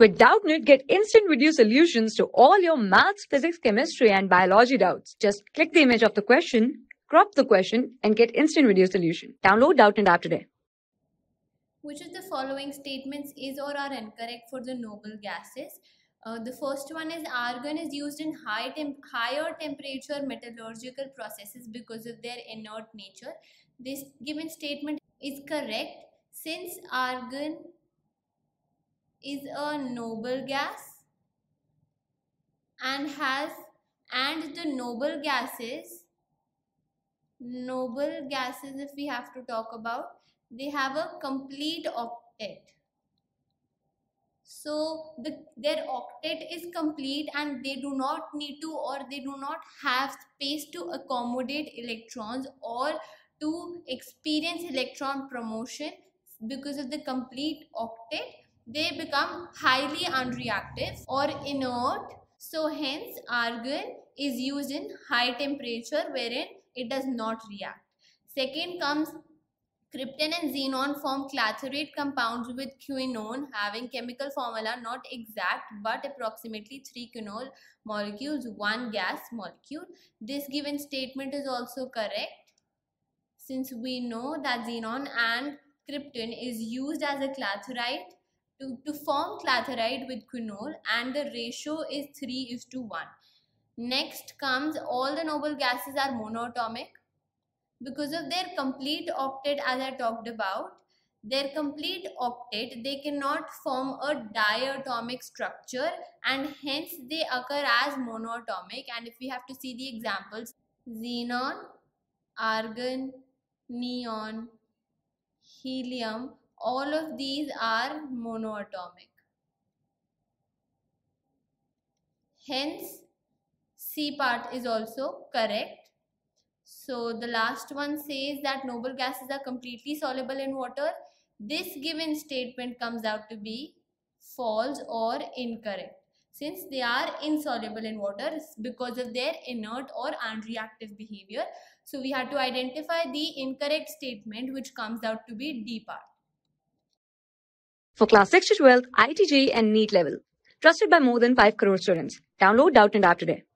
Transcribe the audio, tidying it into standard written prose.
With Doubtnut, get instant video solutions to all your maths, physics, chemistry, and biology doubts. Just click the image of the question, crop the question, and get instant video solution. Download Doubtnut app today. Which of the following statements is or are incorrect for the noble gases? The first one is argon is used in higher temperature metallurgical processes because of their inert nature. This given statement is correct since argon is a noble gas and the noble gases if we have to talk about, they have a complete octet. So their octet is complete and they do not need to, or they do not have space to accommodate electrons or to experience electron promotion. Because of the complete octet, they become highly unreactive or inert. So hence argon is used in high temperature wherein it does not react. Second comes krypton and xenon form clathrate compounds with quinone having chemical formula not exact but approximately 3 quinol molecules, 1 gas molecule. This given statement is also correct since we know that xenon and krypton is used as a clathrate to form clathrate with quinol and the ratio is 3:1. Next comes all the noble gases are monatomic. Because of their complete octet, as I talked about, their complete octet, they cannot form a diatomic structure and hence they occur as monatomic. And if we have to see the examples, xenon, argon, neon, helium, all of these are monoatomic. Hence, C part is also correct. So the last one says that noble gases are completely soluble in water. This given statement comes out to be false or incorrect since they are insoluble in water because of their inert or unreactive behavior. So we have to identify the incorrect statement, which comes out to be D part. For class 6 to 12, IIT JEE and NEET level. Trusted by more than 5 crore students. Download Doubtnut app today.